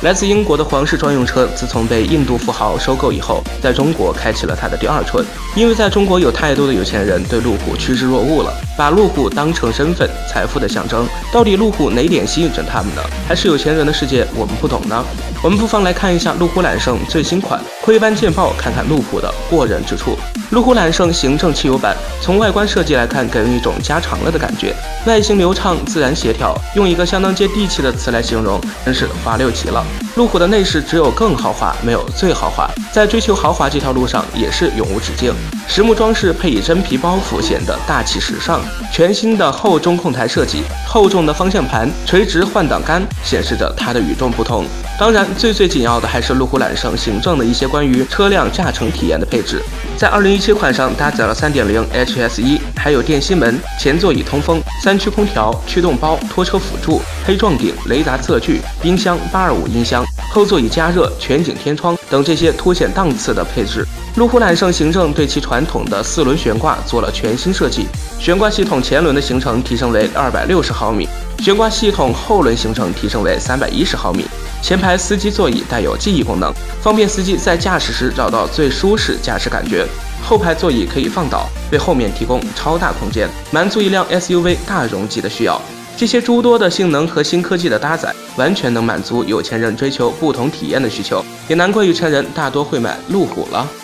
来自英国的皇室专用车，自从被印度富豪收购以后，在中国开启了它的第二春。因为在中国有太多的有钱人对路虎趋之若鹜了，把路虎当成身份、财富的象征。到底路虎哪点吸引着他们呢？还是有钱人的世界我们不懂呢？我们不妨来看一下路虎揽胜最新款，窥斑见豹，看看路虎的过人之处。路虎揽胜行政汽油版，从外观设计来看，给人一种加长了的感觉，外形流畅、自然协调，用一个相当接地气的词来形容，真是滑溜极了。路虎的内饰只有更豪华，没有最豪华，在追求豪华这条路上也是永无止境。实木装饰配以真皮包覆，显得大气时尚。全新的后中控台设计，厚重的方向盘，垂直换挡杆，显示着它的与众不同。当然，最紧要的还是路虎揽胜行政的一些关于车辆驾乘体验的配置。在2017款上搭载了 3.0 HS1， 还有电吸门、前座椅通风、3区空调、驱动包、拖车辅助、黑撞顶、雷达测距、冰箱、825音箱、后座椅加热、全景天窗等这些凸显档次的配置。路虎揽胜行政对其传统的4轮悬挂做了全新设计，悬挂系统前轮的行程提升为260毫米，悬挂系统后轮行程提升为310毫米。前排司机座椅带有记忆功能，方便司机在驾驶时找到最舒适驾驶感觉。后排座椅可以放倒，为后面提供超大空间，满足一辆 SUV 大容积的需要。这些诸多的性能和新科技的搭载，完全能满足有钱人追求不同体验的需求，也难怪有钱人大多会买路虎了。